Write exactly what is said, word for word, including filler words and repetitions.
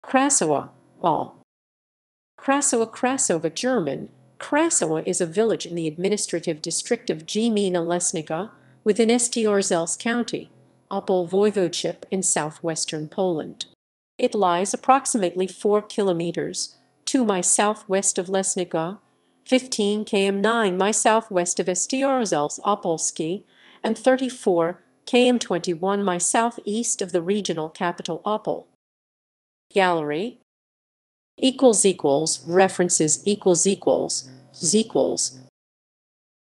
Krasowa, all. Krasowa, Krasowa, German. Krasowa is a village in the administrative district of Gmina Leśnica, within Strzelce County, Opole Voivodeship in southwestern Poland. It lies approximately four kilometers, two miles southwest of Leśnica, fifteen kilometers nine miles southwest of Strzelce Opolskie, and thirty-four kilometers twenty-one miles southeast of the regional capital Opole. Gallery. Equals equals references equals equals equals